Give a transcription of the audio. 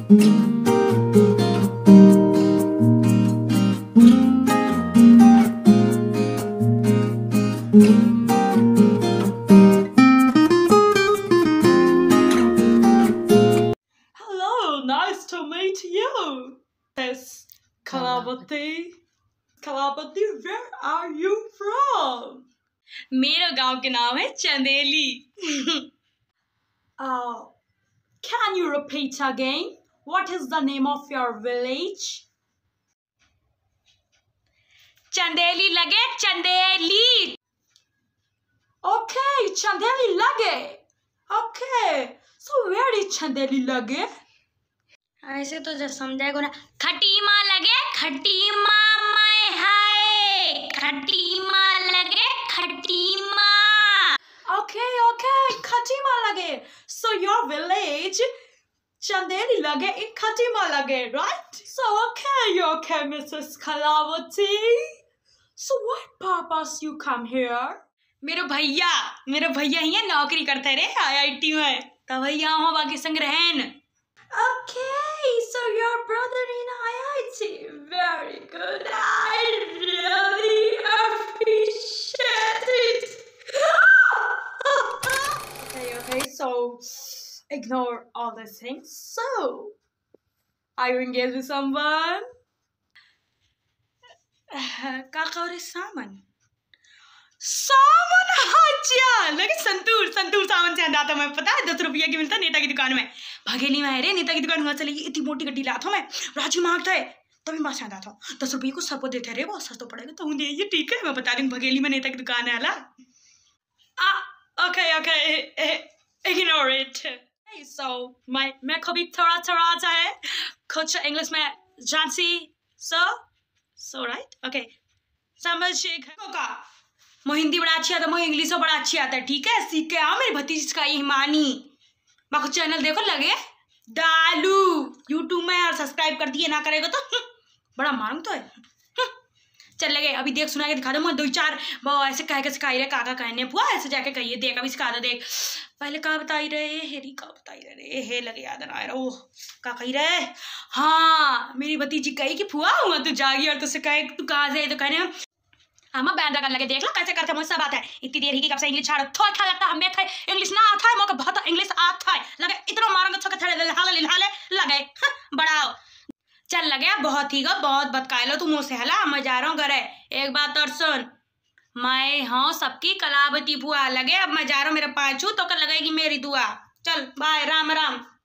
Hello, nice to meet you. Yes, Kalabati. Kalabati, where are you from? मेरे गांव के नाम है Chandeli. Can you repeat again? What is the name of your village? Chandeli lage, Chandeli. Okay, Chandeli lage. Okay, so where is Chandeli lage? ऐसे तो जब समझाएगा ना. खटीमा लगे, खटीमा मैं है. खटीमा लगे, खटीमा. Okay, खटीमा लगे. So your village, Chandeli lage in Khatima lage, right? So okay, Mrs. Kalavati. So what purpose you come here? मेरे भैया ही नौकरी करते रे IIT में. तो भैया हो बाकी संग्रहण. Okay, so your brother in IIT. Very good. I really appreciate it. Okay, so ignore all these things. So, are you engaged with someone? Kakao Saman. सामान अच्छा लगे. संतूर सामान से अंदाता मैं पता है 10 रुपया की मिलता नेता की दुकान में. भगेली में है रे नेता की दुकान. वहां चली इतनी मोटी गड्डी लाता मैं. राजू मांगता है तभी बात आता था 10 रुपये को सबको देते रे. बहुत सस्ता पड़ेगा तो दे. ये ठीक है मैं बता दूं भगेली में नेता की दुकान है हाला. Okay, ignore it. Hey, so मैं को भी थोड़ा आता है कुछ इंग्लिश में जानसी. So right? Okay. समझिएगा. मुझे हिंदी बड़ा अच्छी आता है, मुझे इंग्लिश बड़ा अच्छी आता है. ठीक है, सीख के आओ मेरी भतीजी का हिमानी. मैं को चैनल देखो लगे theaalu यूट्यूब में और सब्सक्राइब कर दिए. ना करेगा तो बड़ा मारूं तो है. चल लगे अभी देख सुना के दिखा दो. मैं 2-4 वो ऐसे कह के सिखाई रहे. काका कहने पुआ ऐसे जाके कहिए. देख अभी सिखा दो. देख पहले कहा बताई रहे हेरी का बताई रहे हे लगे याद ना आ रहा. ओह का कही रहे. हाँ मेरी भतीजी कही कि फुआ हुआ तू जागी और तुझसे कहे तू कहाँ से. तो कहने हम बैंदा करने लगे. देख लो कैसे करते मुझसे बात है. इतनी देर ही की कब से इंग्लिश छाड़ो. थोड़ा अच्छा लगता है हमें इंग्लिश ना आता है. मौका बहुत इंग्लिश आता है. लगे इतना मारूंगा छक्का थड़े लगे बढ़ाओ. चल लगे बहुत ही बहुत बतकाए लो. तू मुँह से हला. मैं जा रहा हूँ घरे. एक बात और सुन. मैं हाँ सबकी कलावती फुआ लगे. अब मैं जा रहा हूँ मेरे पाँचू तो कर लगेगी मेरी दुआ. चल बाय. राम राम.